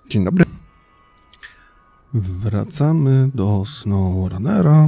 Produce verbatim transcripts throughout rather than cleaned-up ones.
Dzień dobry. Wracamy do SnowRunnera.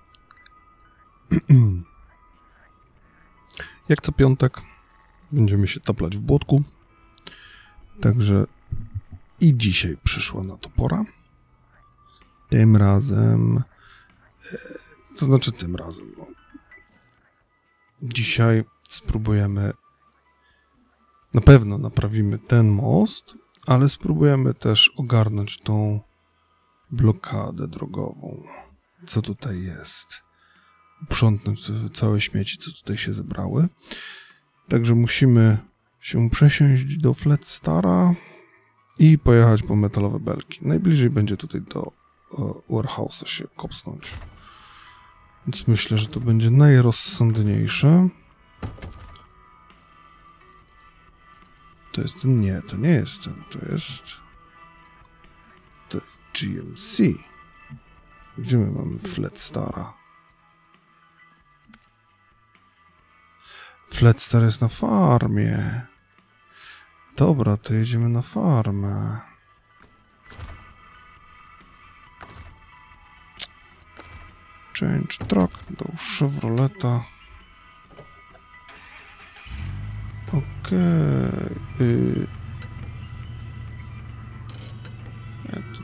Jak co piątek będziemy się taplać w błotku. Także i dzisiaj przyszła na to pora. Tym razem... To znaczy tym razem. No. Dzisiaj spróbujemy... Na pewno naprawimy ten most, ale spróbujemy też ogarnąć tą blokadę drogową. Co tutaj jest? Uprzątnąć całe śmieci, co tutaj się zebrały. Także musimy się przesiąść do Flatstara i pojechać po metalowe belki. Najbliżej będzie tutaj do warehouse'a się kopsnąć. Więc myślę, że to będzie najrozsądniejsze. To jest ten? Nie, to nie jest ten. To jest... To jest G M C. Gdzie my mamy Flatstara? Flatstar jest na farmie. Dobra, to jedziemy na farmę. Change truck do Chevroleta. Okej. Okay. Ja tu...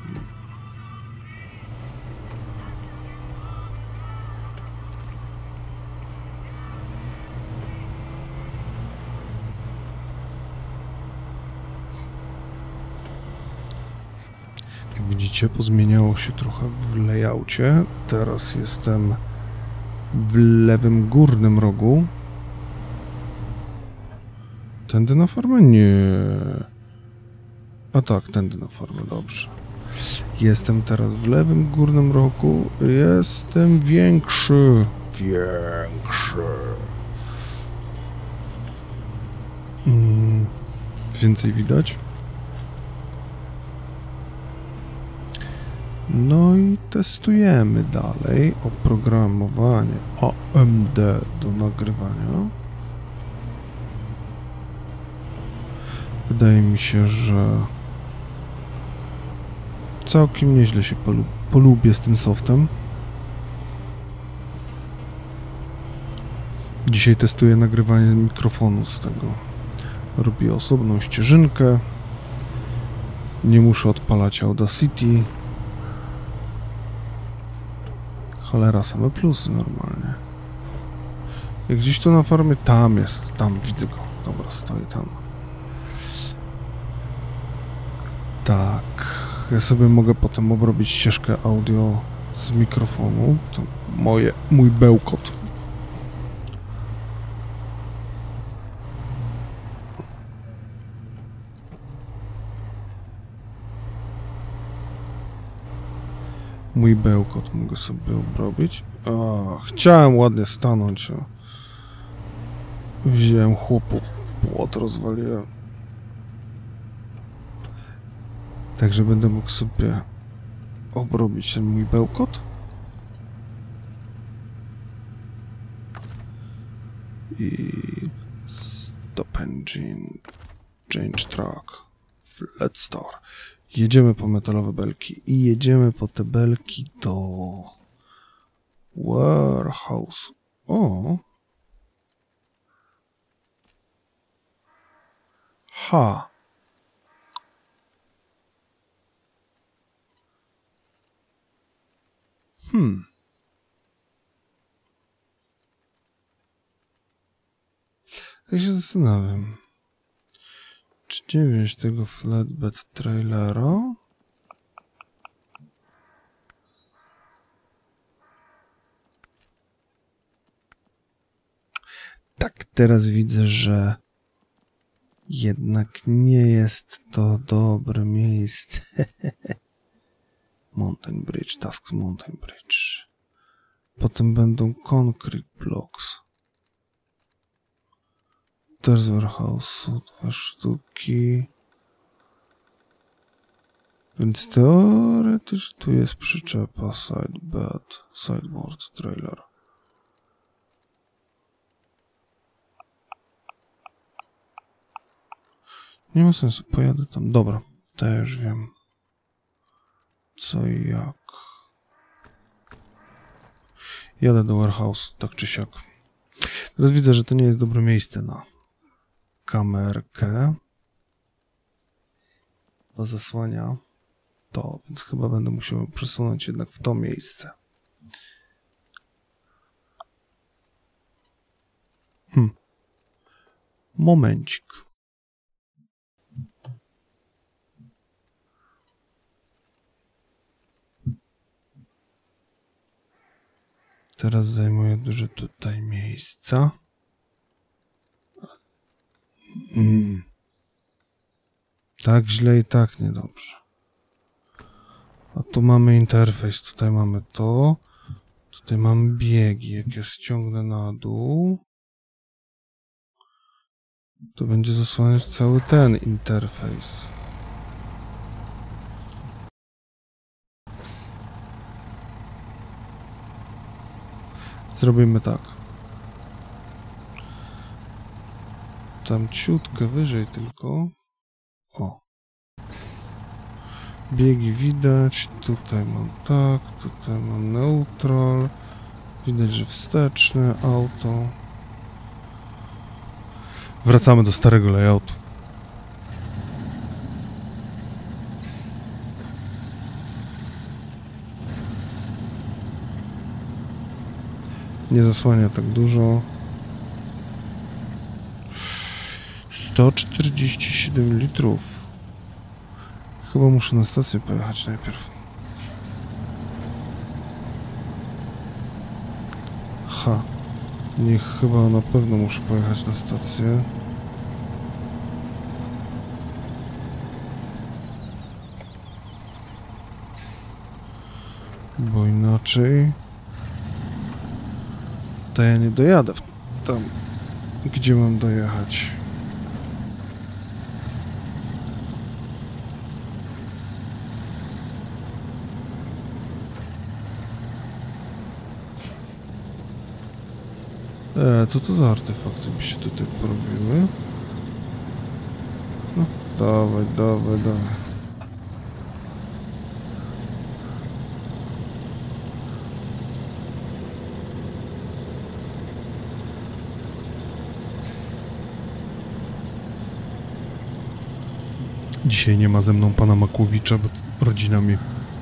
Jak widzicie, pozmieniało się trochę w layoutie. Teraz jestem w lewym górnym rogu. Tędy na farmę? Nie. A tak, tędy na farmę, dobrze. Jestem teraz w lewym górnym rogu. Jestem większy. Większy. Mm, więcej widać. No i testujemy dalej oprogramowanie A M D do nagrywania. Wydaje mi się, że całkiem nieźle się polub polubię z tym softem. Dzisiaj testuję nagrywanie mikrofonu z tego. Robię osobną ścieżynkę. Nie muszę odpalać Audacity. Cholera, same plusy normalnie. Jak gdzieś tu na farmie, tam jest, tam widzę go. Dobra, stoi tam. Tak, ja sobie mogę potem obrobić ścieżkę audio z mikrofonu. To moje, mój bełkot. Mój bełkot mogę sobie obrobić. A, chciałem ładnie stanąć. A wziąłem chłopu, płot rozwaliłem. Także będę mógł sobie obrobić ten mój bełkot. I stop engine, change track, Flatstar. Jedziemy po metalowe belki i jedziemy po te belki do warehouse. O! Ha! Hmm. Tak się zastanawiam. Czy nie wziąć tego flatbed trailera? Tak, teraz widzę, że jednak nie jest to dobre miejsce. Mountain Bridge, Tasks Mountain Bridge. Potem będą concrete blocks. Też z warehouse'u dwa sztuki. Więc teoretycznie tu jest przyczepa sidebed, sideboard trailer. Nie ma sensu, pojadę tam. Dobra, To ja już wiem. Co i jak. Jadę do warehouse, tak czy siak. Teraz widzę, że to nie jest dobre miejsce na kamerkę. Bo zasłania to, więc chyba będę musiał przesunąć jednak w to miejsce. Hmm. Momencik. Teraz zajmuję dużo tutaj miejsca. Mm. Tak źle i tak niedobrze. A tu mamy interfejs, tutaj mamy to. Tutaj mam biegi. Jak ja ściągnę na dół, to będzie zasłaniać cały ten interfejs. Zrobimy tak. Tam ciutkę wyżej tylko. O. Biegi widać. Tutaj mam tak. Tutaj mam neutral. Widać, że wsteczny, auto. Wracamy do starego layoutu. Nie zasłania tak dużo. sto czterdzieści siedem litrów. Chyba muszę na stację pojechać najpierw. Ha. Nie, chyba na pewno muszę pojechać na stację. Bo inaczej to ja nie dojadę w tam, gdzie mam dojechać. E, co to za artefakty mi się tutaj porobiły? No, dawaj, dawaj, dawaj. Dzisiaj nie ma ze mną pana Makłowicza, bo rodzina mi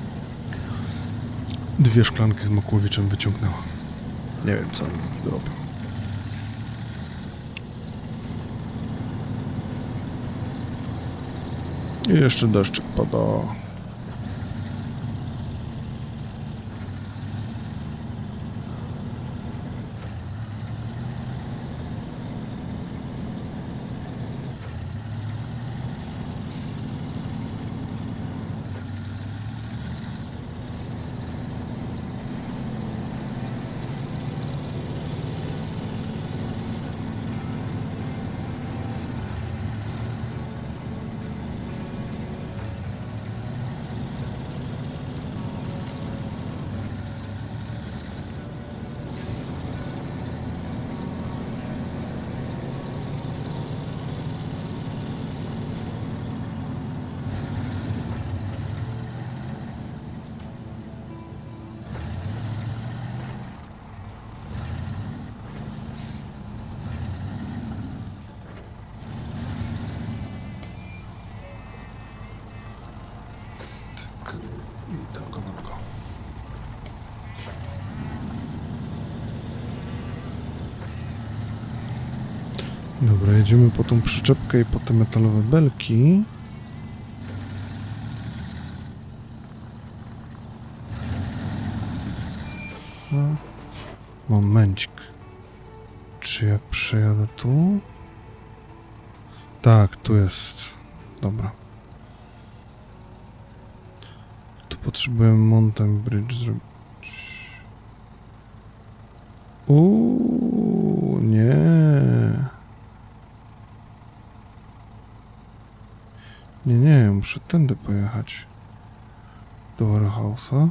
dwie szklanki z Makłowiczem wyciągnęła. Nie wiem, co oni zrobią. I jeszcze deszczyk pada. Tylko, tylko. Dobra, jedziemy po tą przyczepkę i po te metalowe belki. No. Momencik. Czy ja przejadę tu? Tak, tu jest. Dobra. Tu potrzebuję mountain bridge zrobić. Uuu, nie. Nie, nie, muszę tędy pojechać. Do warehouse'a.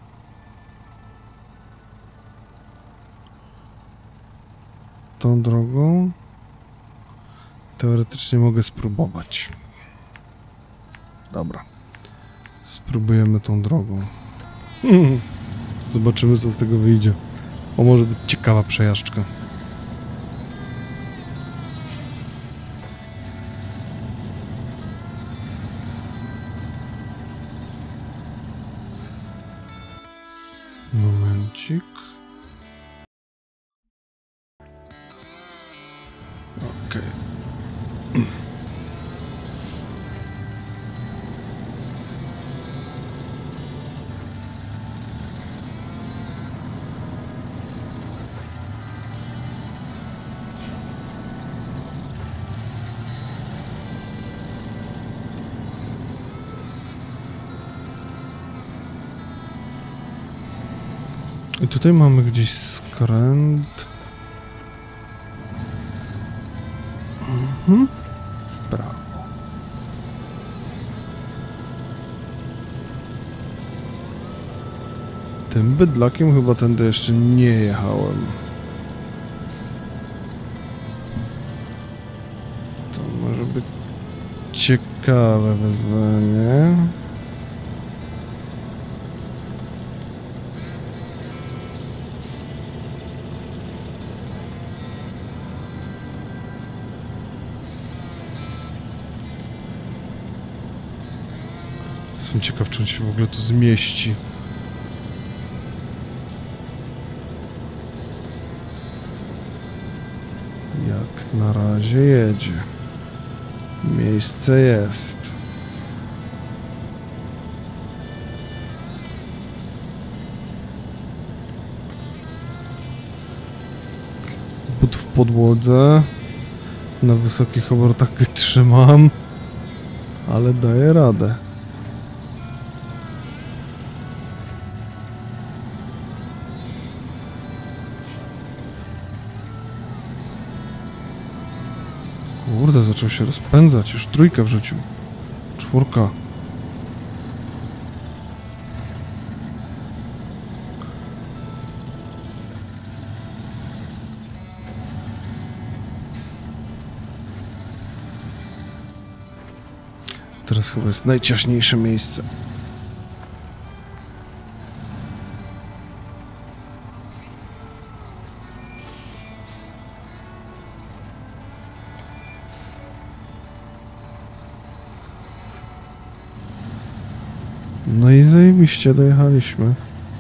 Tą drogą teoretycznie mogę spróbować. Dobra. Spróbujemy tą drogą. Hmm. Zobaczymy, co z tego wyjdzie. O, może być ciekawa przejażdżka. Momencik. Okej. Okay. I tutaj mamy gdzieś skręt. Mhm. W prawo. Tym bydlakiem chyba tędy jeszcze nie jechałem. To może być ciekawe wyzwanie. Jestem ciekaw, czy on się w ogóle tu zmieści. Jak na razie jedzie. Miejsce jest. But w podłodze. Na wysokich obrotach go trzymam. Ale daję radę. Kurde, zaczął się rozpędzać. Już trójkę wrzucił. Czwórka. Teraz chyba jest najciaśniejsze miejsce. No i zajebiście dojechaliśmy.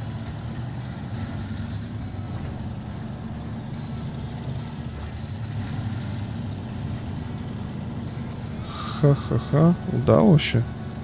Ha, ha, ha. Udało się.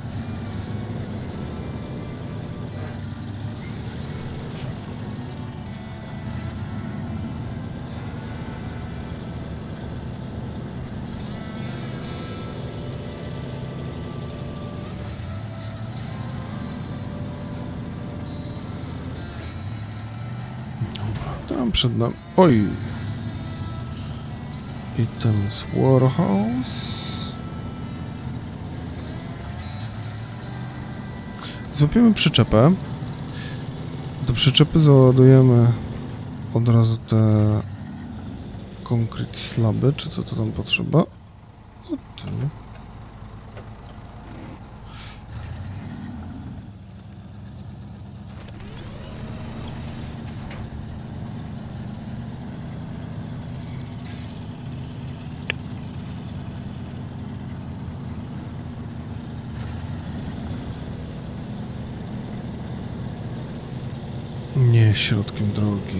Tam przed nami... Oj! I tam jest Warhouse. Złapiemy przyczepę. Do przyczepy załadujemy od razu te concrete slaby, czy co to tam potrzeba. O, ty. Nie środkiem drogi.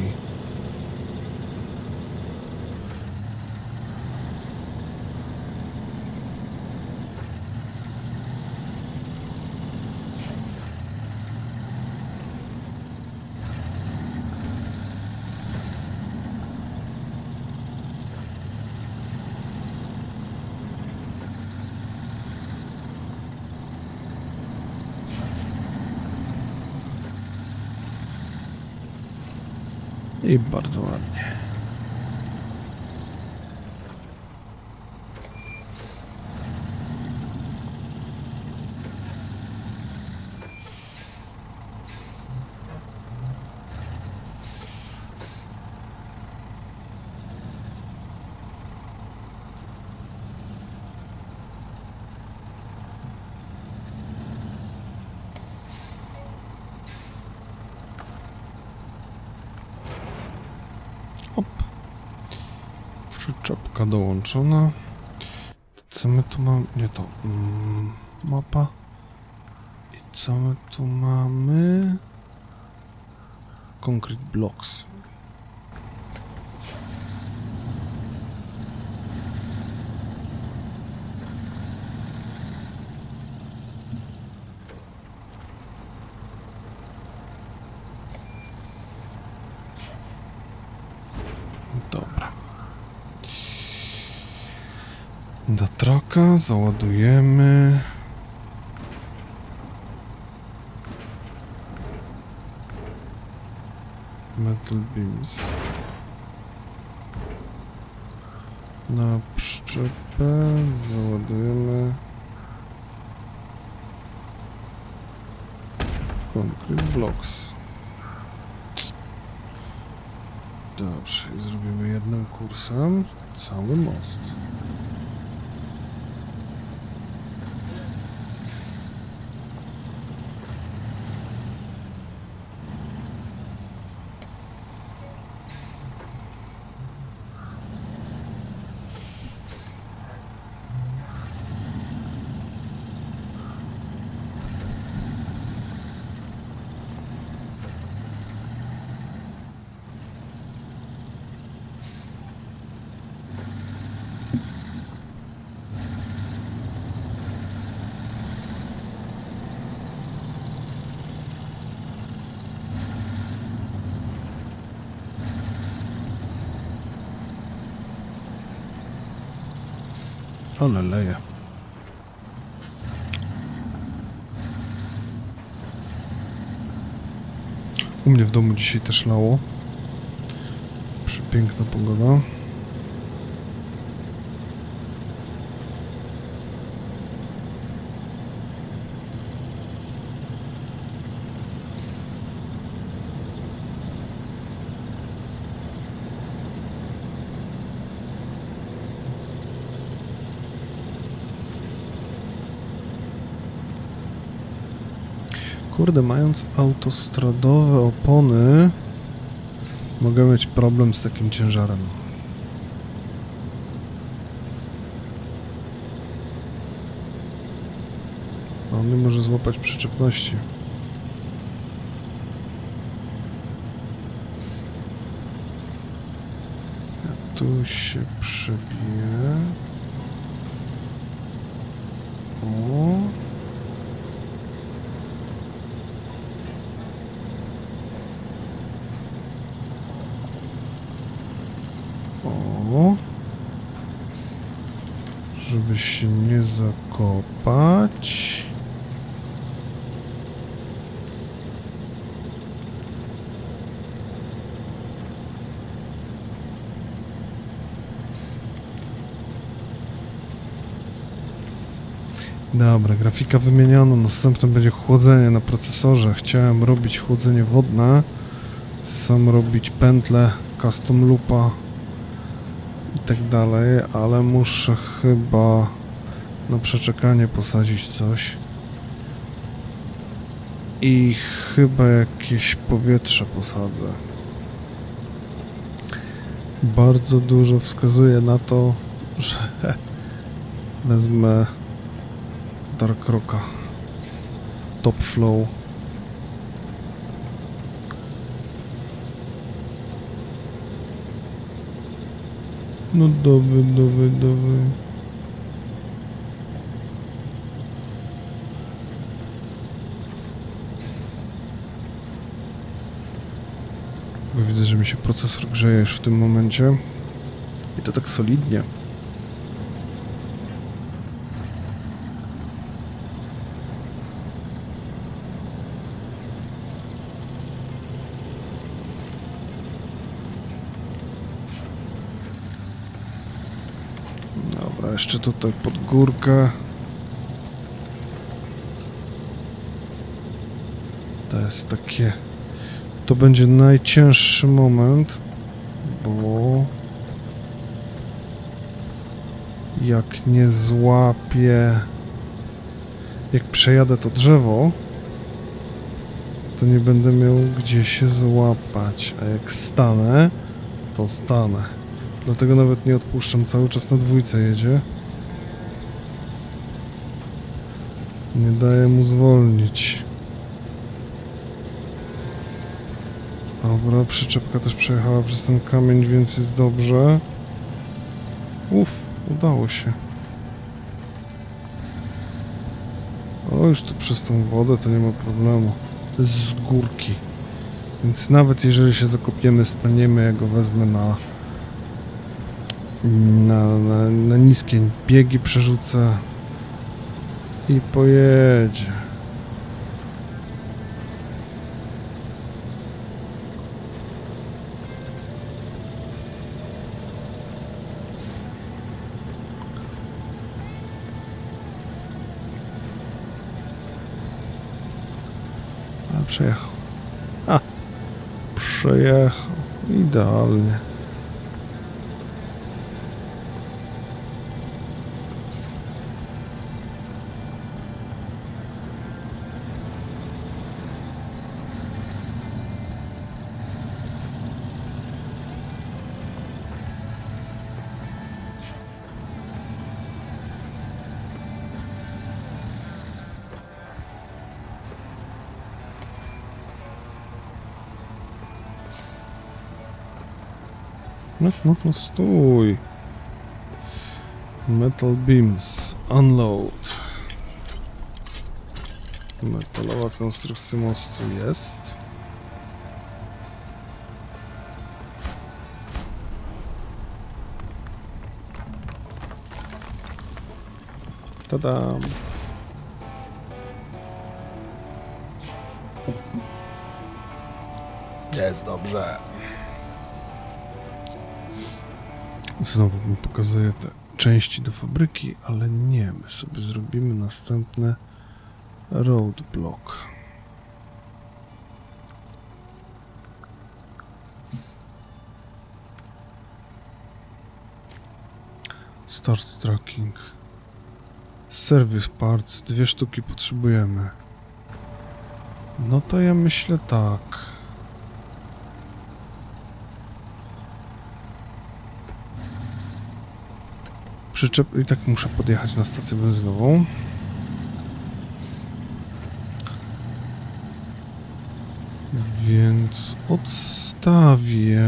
I bardzo ładnie. Drawka dołączona. Co my tu mamy? Nie to. Mm, mapa. I co my tu mamy? Concrete blocks. Dobra. Do traka załadujemy. Metal beams. Na przyczepę załadujemy concrete blocks. Dobrze, i zrobimy jednym kursem cały most. Ale leje. U mnie w domu dzisiaj też lało. Przepiękna pogoda. Kurde, mając autostradowe opony, mogę mieć problem z takim ciężarem. On nie może złapać przyczepności. Ja tu się przebiję. O. O, żeby się nie zakopać. Dobra, grafika wymieniona, następne będzie chłodzenie na procesorze. Chciałem robić chłodzenie wodne, sam robić pętle, custom loopa i tak dalej, ale muszę chyba na przeczekanie posadzić coś i chyba jakieś powietrze posadzę. Bardzo dużo wskazuje na to, że wezmę Dark Rocka Top Flow. No dobry, dobry, dobry. Bo widzę, że mi się procesor grzeje już w tym momencie. I to tak solidnie. Dobra, jeszcze tutaj pod górkę. To jest takie... To będzie najcięższy moment, bo... Jak nie złapię... Jak przejadę to drzewo, to nie będę miał gdzie się złapać, a jak stanę, to stanę. Dlatego nawet nie odpuszczam, cały czas na dwójce jedzie. Nie daję mu zwolnić. Dobra, przyczepka też przejechała przez ten kamień, więc jest dobrze. Uff, udało się. O, już tu przez tą wodę to nie ma problemu. To jest z górki. Więc nawet jeżeli się zakopiemy, staniemy, ja go wezmę na, na, na, na niskie biegi, przerzucę i pojedzie. A, przejechał. A, przejechał. Idealnie. No, no, no, stój. Metal beams. Unload. Metalowa konstrukcja mostu jest. Tadam. Jest dobrze. Znowu mi pokazuje te części do fabryki, ale nie, my sobie zrobimy następny roadblock. Start tracking. Service parts, dwie sztuki potrzebujemy. No to ja myślę tak. Przyczep... I tak muszę podjechać na stację benzynową. Więc odstawię.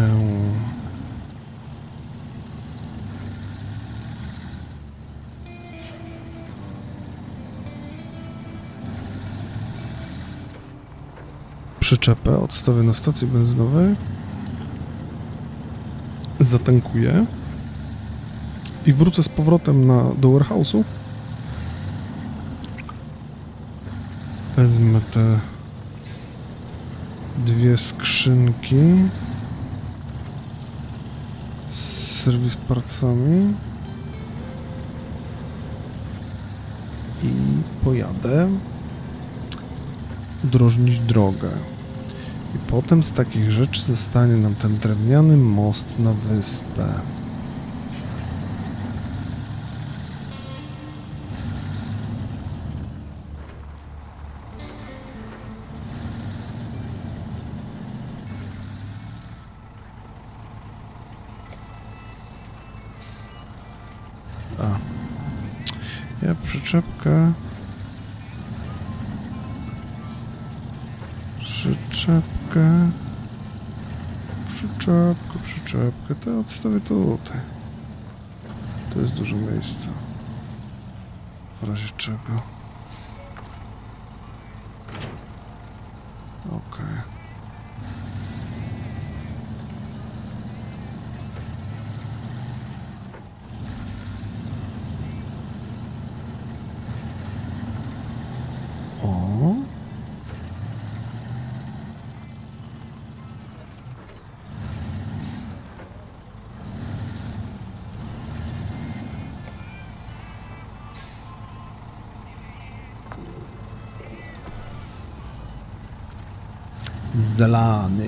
Przyczepę odstawię na stacji benzynowej. Zatankuję. I wrócę z powrotem na, do warehouse'u. Wezmę te dwie skrzynki z serwis partsami i pojadę udrożnić drogę. I potem z takich rzeczy zostanie nam ten drewniany most na wyspę. A, ja przyczepkę, przyczepkę, przyczepkę, przyczepkę, to odstawię tutaj. To jest dużo miejsca, w razie czego. Okej. Okay. Zalany.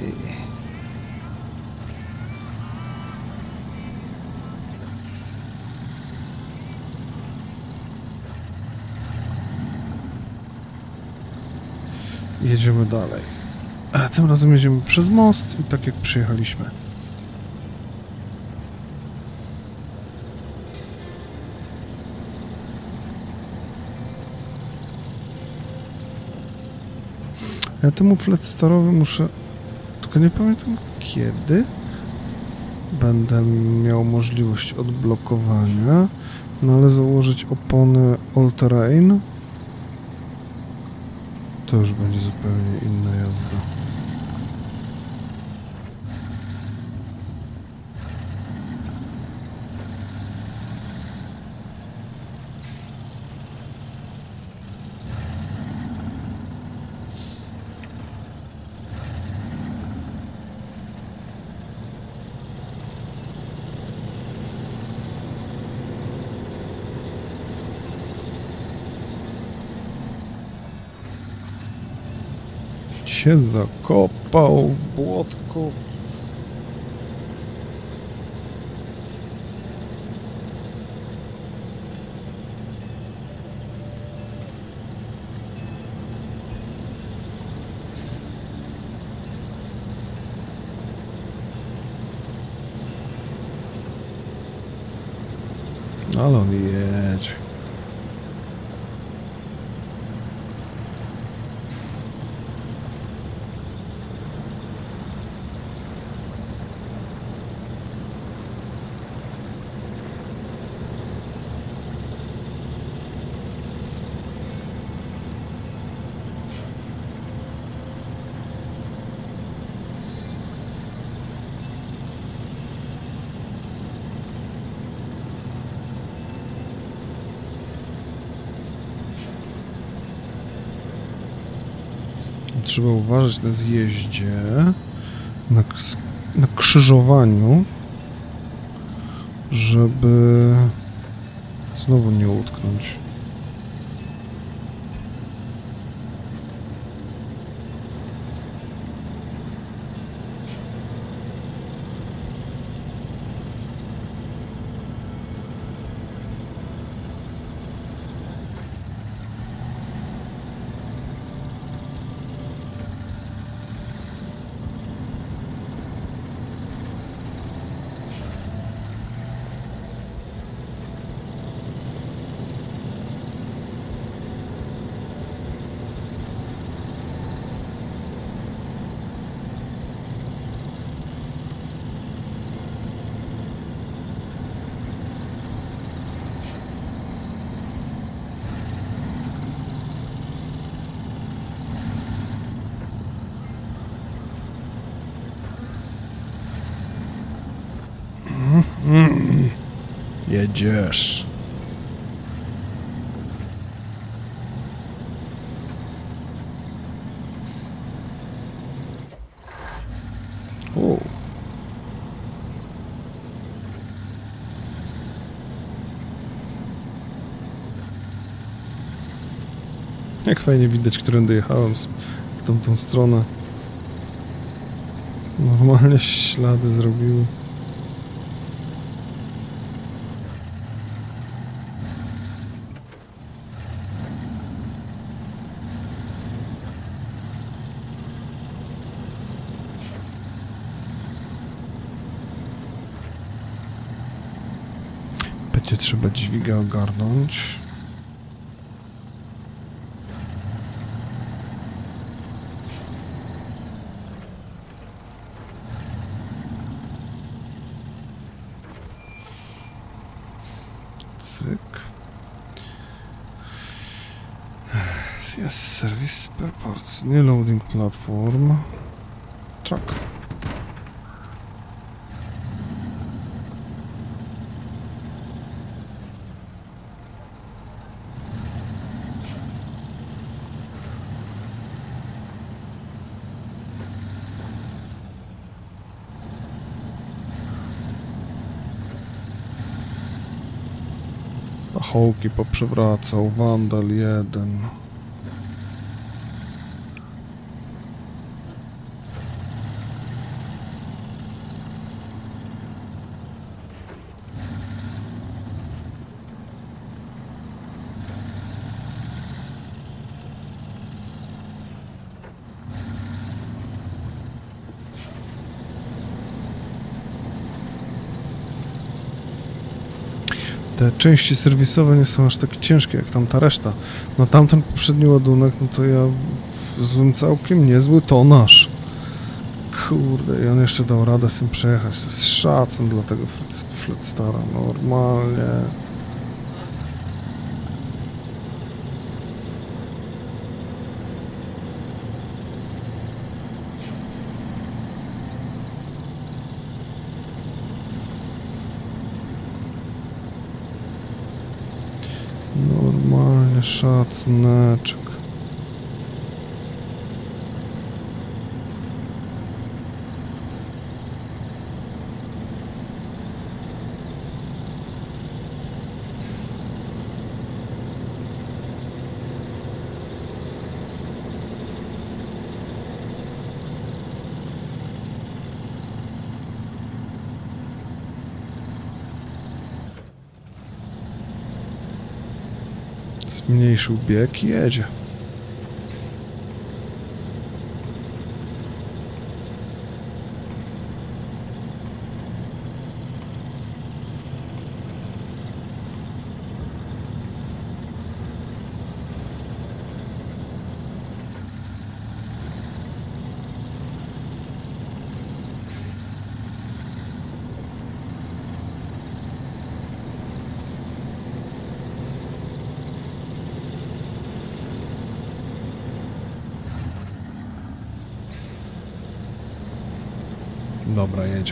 Jedziemy dalej. A tym razem jedziemy przez most i tak jak przyjechaliśmy. Ja temu flatstarowi muszę... Tylko nie pamiętam kiedy będę miał możliwość odblokowania. No ale założyć opony all terrain to już będzie zupełnie inna jazda. Się zakopał w błotku. Ale on jedzie. Trzeba uważać na zjeździe, na, na krzyżowaniu, żeby znowu nie utknąć. Mm, jedziesz. O. Jak fajnie widać, którędy jechałem w tamtą stronę. Normalnie ślady zrobiły. Będzie trzeba dźwigę ogarnąć. Cyk. Jest service spare parts. Nie loading platform. Truck. Pachołki poprzewracał, wandal jeden. Te części serwisowe nie są aż tak ciężkie jak tamta reszta. No tamten poprzedni ładunek, no to ja złym całkiem niezły tonaż. Kurde, i on jeszcze dał radę z tym przejechać. To jest szacun dla tego Flatstara, normalnie. Normalnie szacuneczek. Zmniejszył bieg i jedzie. Dobra, jedzie.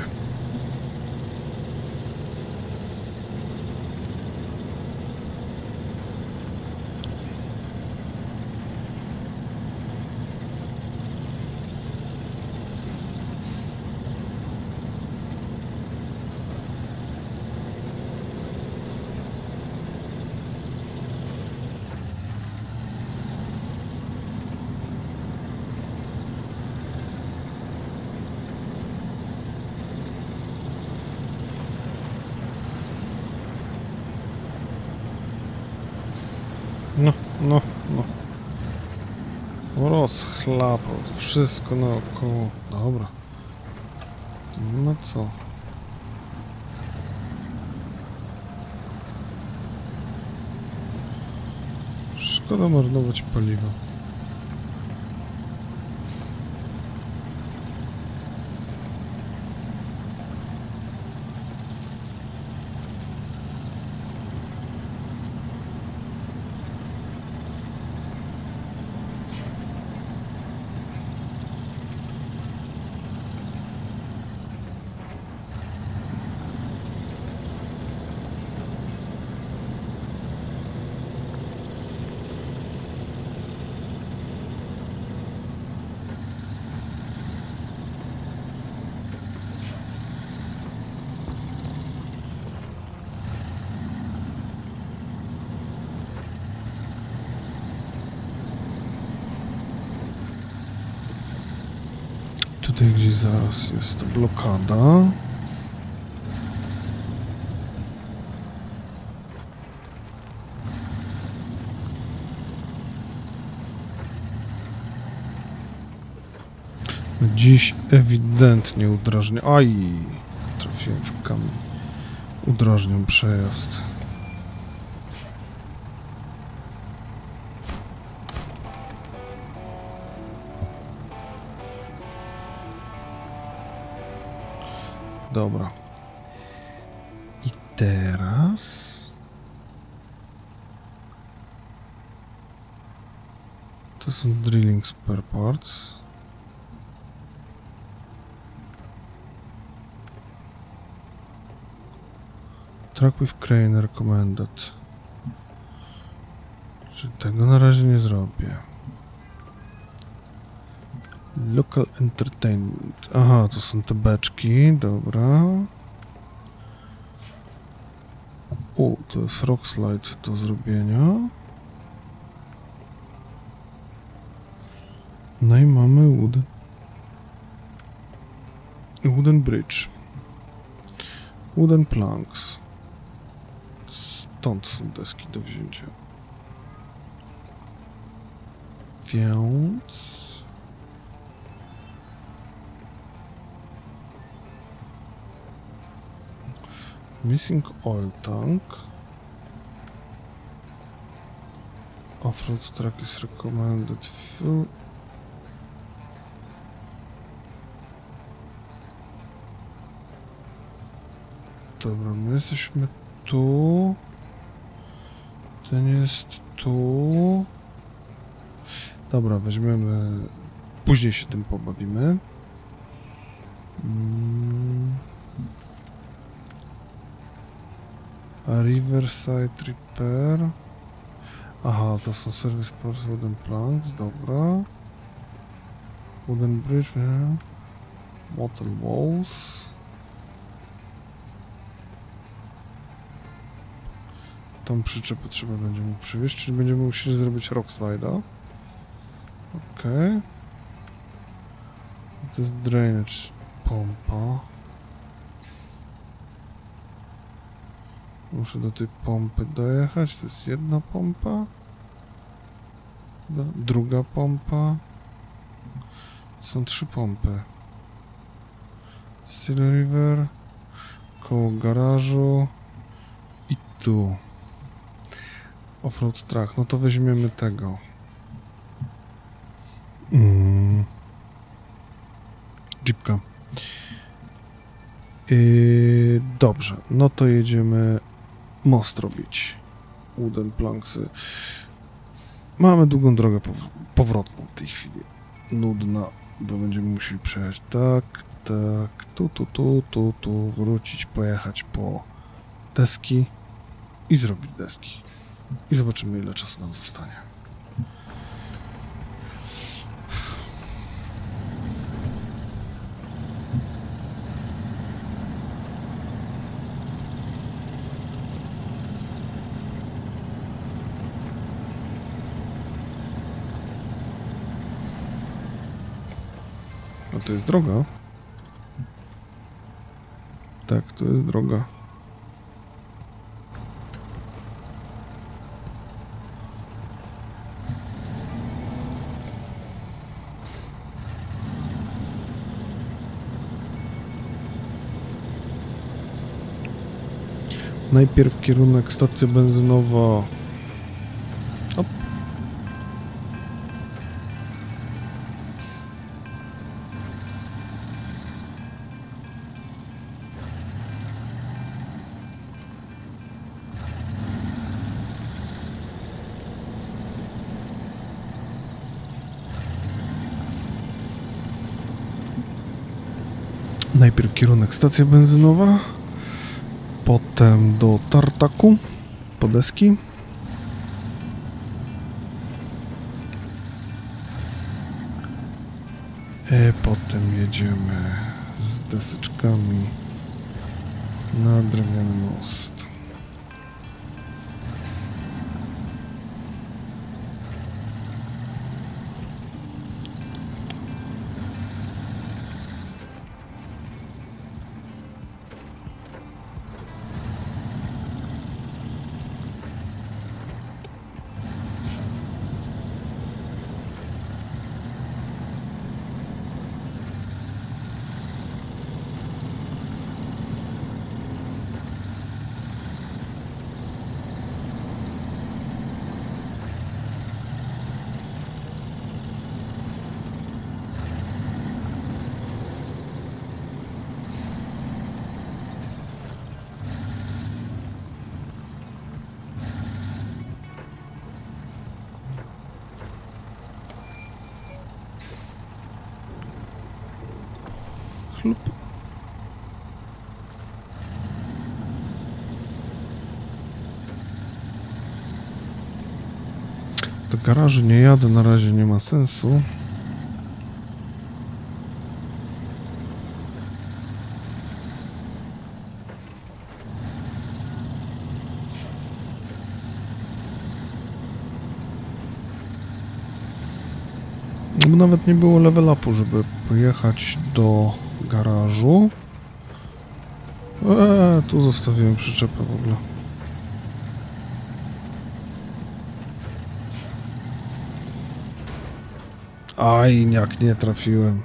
No, no, no. Rozchlapał to wszystko naokoło. Dobra. No co? Szkoda marnować paliwa. Tutaj gdzieś zaraz jest blokada. Dziś ewidentnie udrażnię. Aj! Trafiłem w kamień. Udrażniam przejazd. Dobra. I teraz... To są drilling spare parts. Track with crane recommended. Czy tego na razie nie zrobię. Local entertainment. Aha, to są te beczki, dobra. O, to jest rock slide do zrobienia. No i mamy wood. Wooden bridge. Wooden planks. Stąd są deski do wzięcia. Więc... Missing oil tank. Off-road track is recommended. Fuel Dobra, my jesteśmy tu. Ten jest tu. Dobra, weźmiemy... Później się tym pobawimy. Hmm. A Riverside Repair. Aha, to są Service Parts Wooden Planks, dobra. Wooden Bridge, nie? Metal Walls. Tą przyczepę trzeba będzie mu przywieźć, czyli będziemy musieli zrobić rock slide'a. Okej. Okay. To jest drainage pompa. Muszę do tej pompy dojechać. To jest jedna pompa. Druga pompa. Są trzy pompy. Steel River. Koło garażu. I tu. Offroad track. No to weźmiemy tego. Mm. Jeepka. Yy, dobrze. No to jedziemy most robić. Wooden planksy. Mamy długą drogę pow powrotną w tej chwili. Nudna, bo będziemy musieli przejechać tak, tak, tu, tu, tu, tu, tu, wrócić, pojechać po deski i zrobić deski. I zobaczymy, ile czasu nam zostanie. A to jest droga? Tak, to jest droga. Najpierw kierunek stacja benzynowa. Op. Najpierw kierunek stacja benzynowa, potem do tartaku, po deski. I potem jedziemy z deseczkami na drewniany most. Chlup. Do garażu nie jadę, na razie nie ma sensu. Bo nawet nie było level upu, żeby pojechać do garażu. Eee, tu zostawiłem przyczepę w ogóle. Aj, jak nie trafiłem.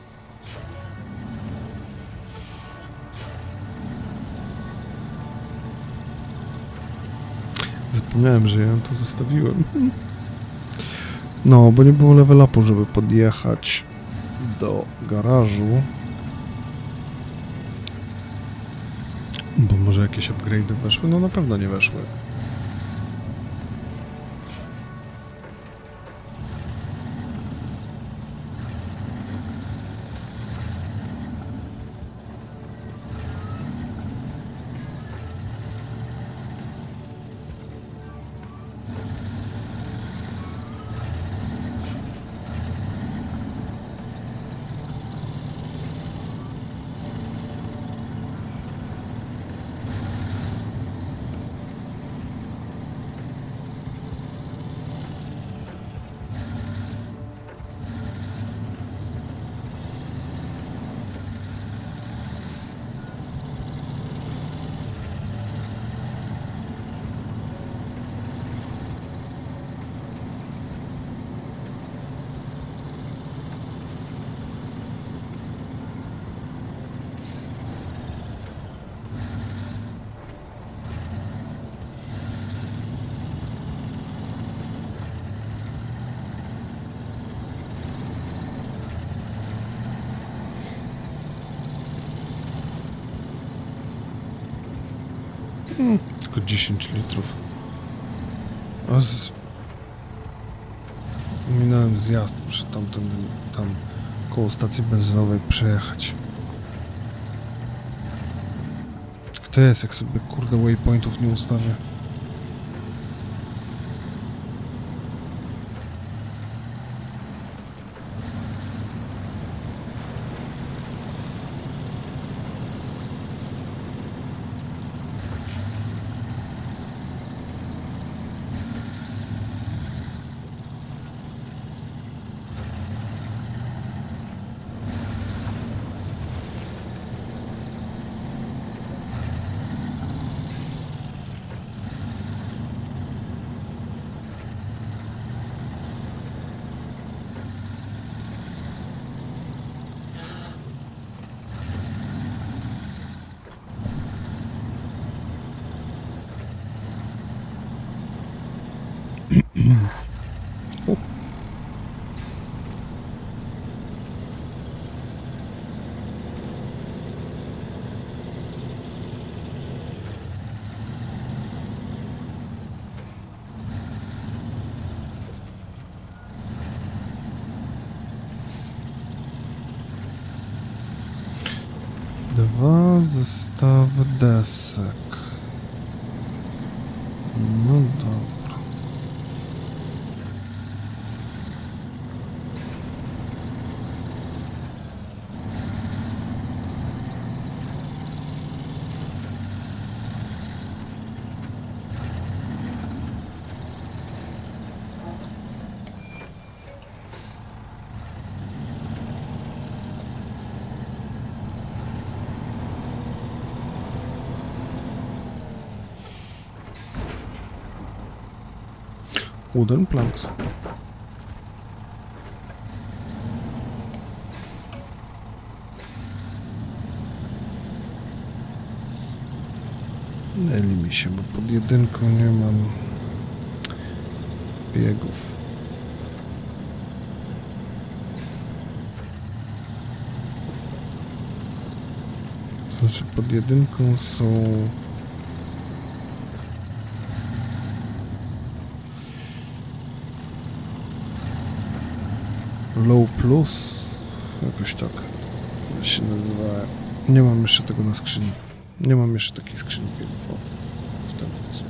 Zapomniałem, że ja ją tu zostawiłem. No, bo nie było level upu, żeby podjechać do garażu. Bo może jakieś upgrade'y weszły? No na pewno nie weszły. Hmm, tylko dziesięć litrów. O, z... Minąłem zjazd, muszę tamten, tam koło stacji benzynowej przejechać. Kto jest, jak sobie kurde waypointów nie ustawię? Dwa zestawy desek. No dobra. Wooden planks. Myli mi się, bo pod jedynką nie mam biegów. Znaczy pod jedynką są Low Plus, jakoś tak się nazywa. Nie mam jeszcze tego na skrzyni. Nie mam jeszcze takiej skrzyni biegów. O, w ten sposób.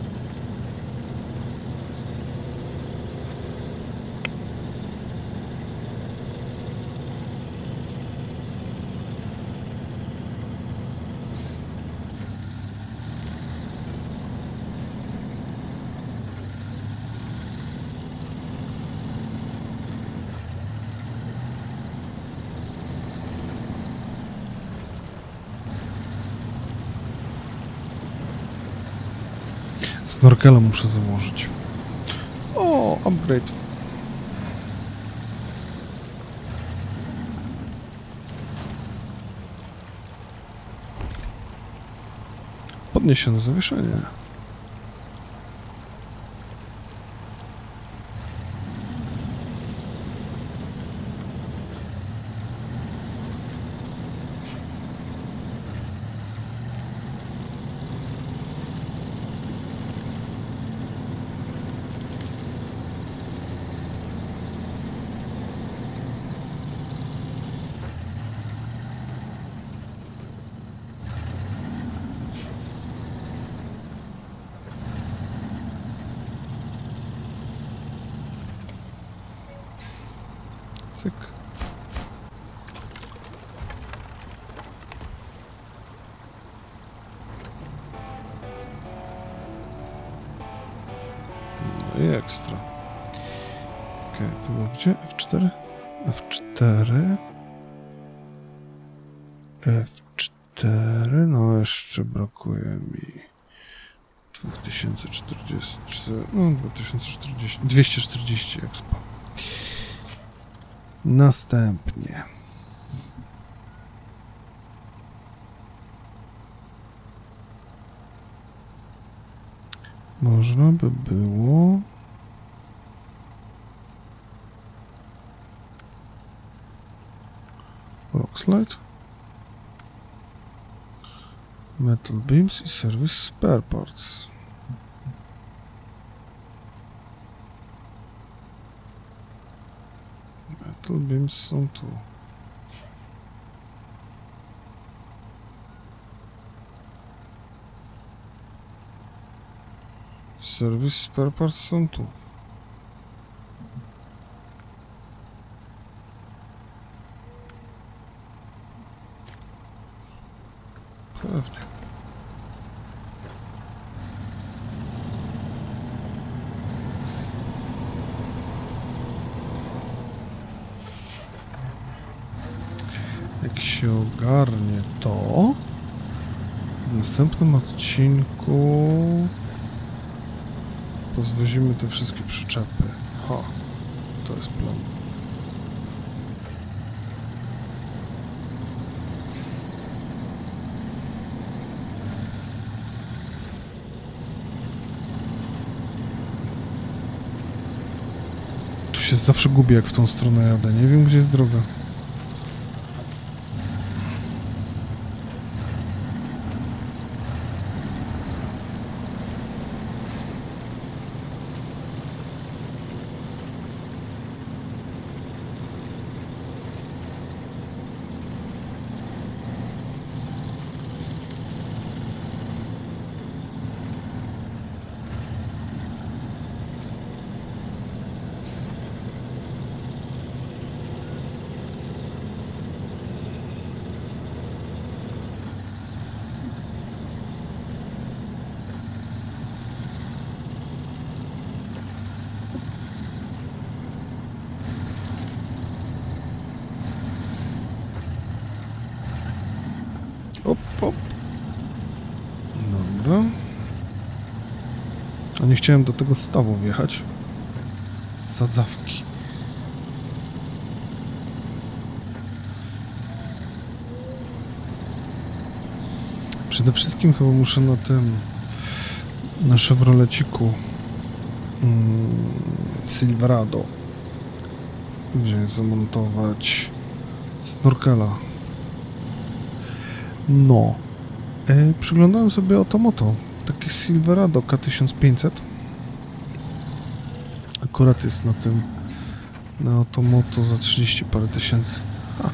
Snorkela muszę założyć. O, upgrade. Podniesione zawieszenie. Cyk. No i ekstra. Okej, okay, to było gdzie? F cztery? F cztery. F cztery. No jeszcze brakuje mi dwa tysiące czterdzieści. No dwa tysiące czterdzieści. dwieście czterdzieści expo. Następnie. Można by było... Rockslide? Metal Beams i Service Spare Parts. Metal Beams są tu. Service Spare Parts są tu. Pewnie. Jak się ogarnie to, w następnym odcinku pozwozimy te wszystkie przyczepy. Ha, to jest plan. Tu się zawsze gubię, jak w tą stronę jadę. Nie wiem, gdzie jest droga. Op, op. Dobra. A nie chciałem do tego stawu wjechać. Z sadzawki. Przede wszystkim chyba muszę na tym, na Chevroleciku mm, Silverado wziąć, zamontować snorkela. No, e, przyglądałem sobie Otomoto, takie Silverado K tysiąc pięćset. Akurat jest na tym, na Otomoto za trzydzieści parę tysięcy. Ha.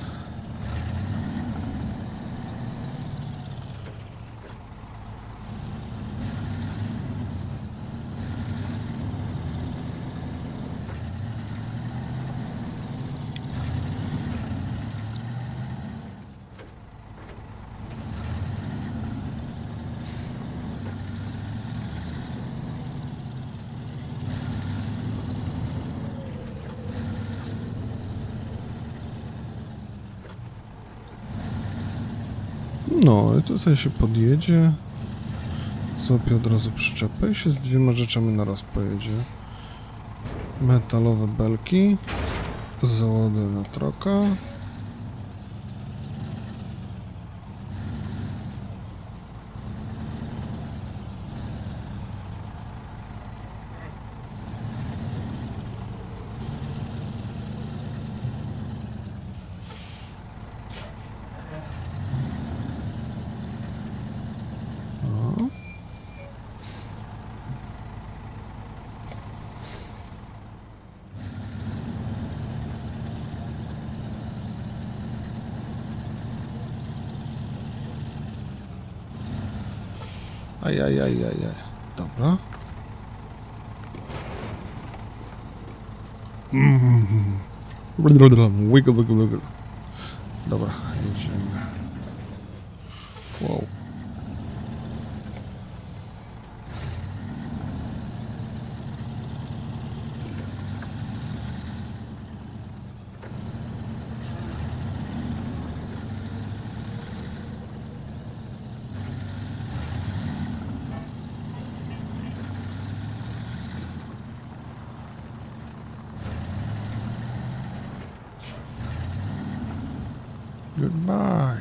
No i tutaj się podjedzie, złapie od razu przyczepę i się z dwiema rzeczami naraz pojedzie. Metalowe belki, załaduję na troka. Ajajajajaj. Dobra. Mm. Wiggle, wiggle, wiggle. Dobra, jedziemy. Wow. Goodbye.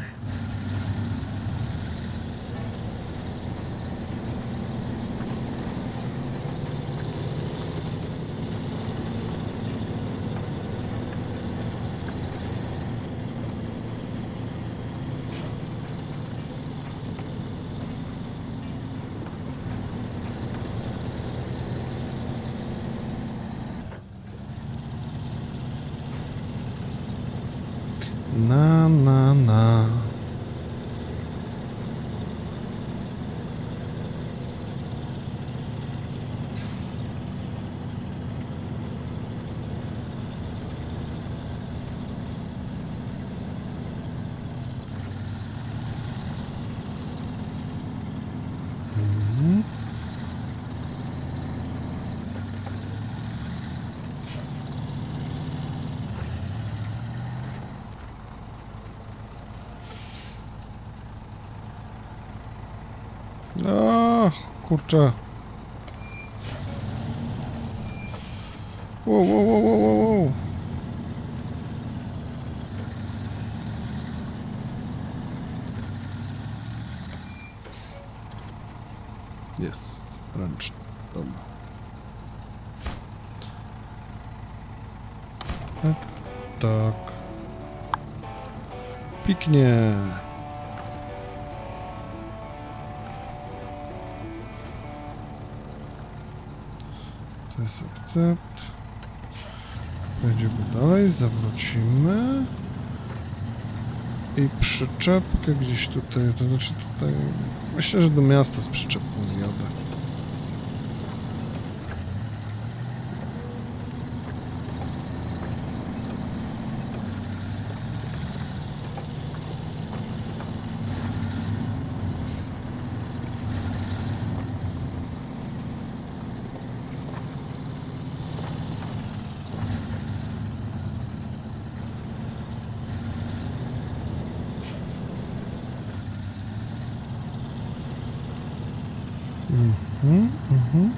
Na, na, na. Mhm. Ach, kurczę. Wow, wow, wow, wow, wow, wow. Jest ręczny. Dobra. Tak, tak. Piknie. To jest akcept. Będziemy dalej, zawrócimy. I przyczepkę gdzieś tutaj, to znaczy tutaj... Myślę, że do miasta z przyczepką zjadę. Mhm, mhm.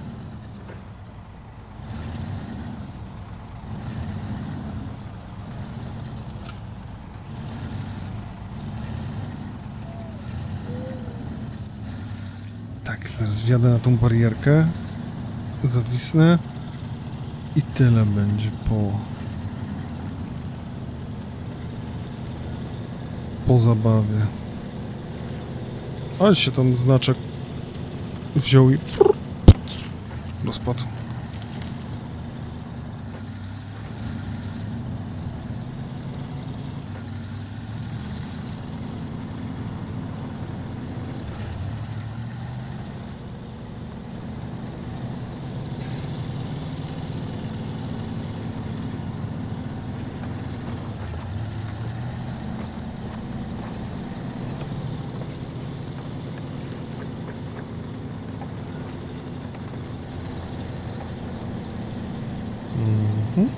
Tak, teraz wjadę na tą barierkę, zawisnę i tyle będzie po po zabawie. Ale się tam znaczek wziął i rozpadł. Mhm.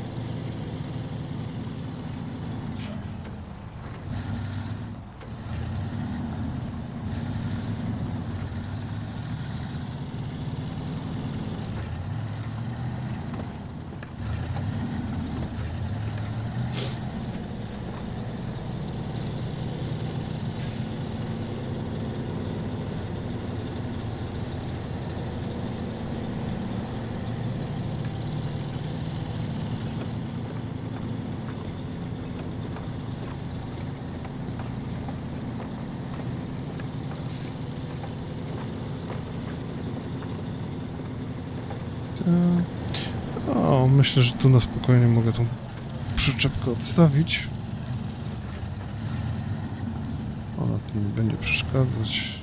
O, myślę, że tu na spokojnie mogę tą przyczepkę odstawić. Ona tu nie będzie przeszkadzać.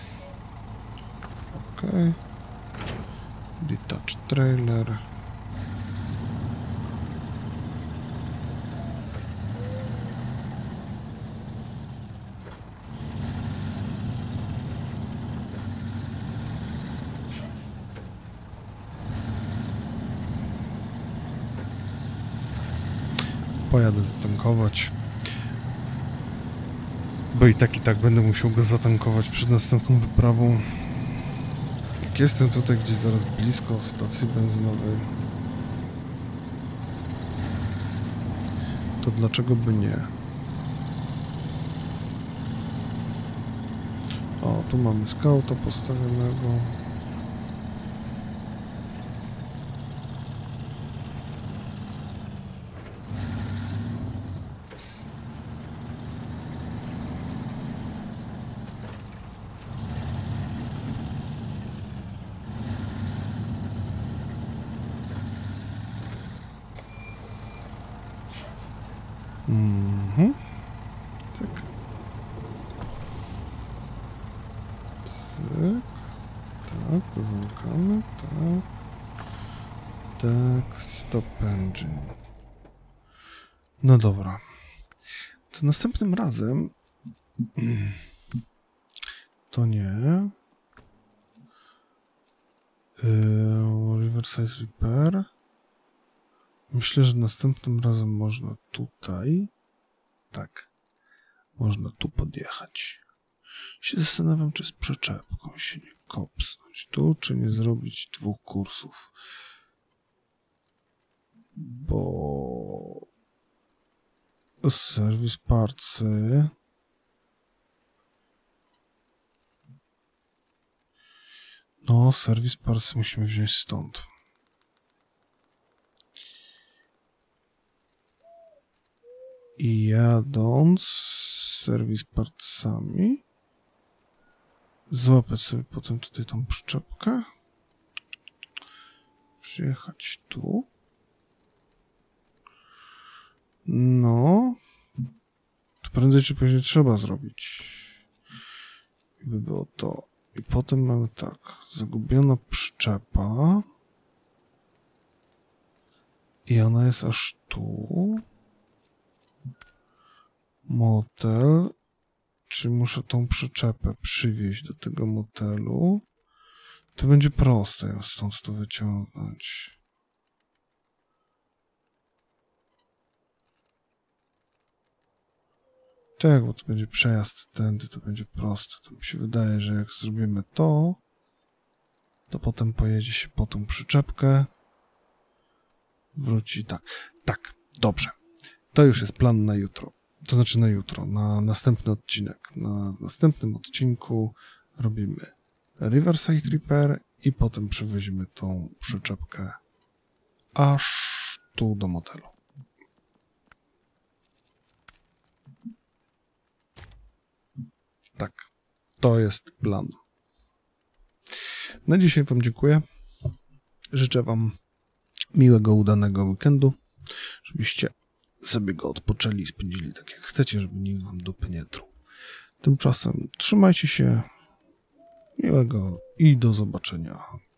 Ok. Detach trailer. Pojadę zatankować. Bo i tak, i tak będę musiał go zatankować przed następną wyprawą. Jak jestem tutaj gdzieś zaraz blisko stacji benzynowej, to dlaczego by nie? O, tu mamy skauta postawionego. Mhm. Tak. Cyk. Tak, to zamykamy. Tak. Tak, stop engine. No dobra. To następnym razem... To nie. Yy, Riverside Repair. Myślę, że następnym razem można tutaj. Tak. Można tu podjechać. Się zastanawiam, czy z przyczepką się nie kopsnąć tu, czy nie zrobić dwóch kursów. Bo... Serwis parcy... No, serwis parcy musimy wziąć stąd. I jadąc z serwis partsami, złapać sobie potem tutaj tą przyczepkę, przyjechać tu. No, to prędzej czy później trzeba zrobić. I by było to. I potem mamy tak, zagubiona przyczepa. I ona jest aż tu. Motel. Czy muszę tą przyczepę przywieźć do tego motelu? To będzie proste ją stąd to wyciągnąć. Tak, bo to będzie przejazd tędy, to będzie proste. To mi się wydaje, że jak zrobimy to, to potem pojedzie się po tą przyczepkę. Wróci tak. Tak, dobrze. To już jest plan na jutro. To znaczy na jutro, na następny odcinek. Na następnym odcinku robimy Riverside Repair i potem przewozimy tą przyczepkę aż tu do motelu. Tak, to jest plan. Na dzisiaj wam dziękuję. Życzę wam miłego, udanego weekendu, żebyście sobie go odpoczęli i spędzili tak jak chcecie, żeby nikt wam dupy nie truł. Tymczasem trzymajcie się, miłego i do zobaczenia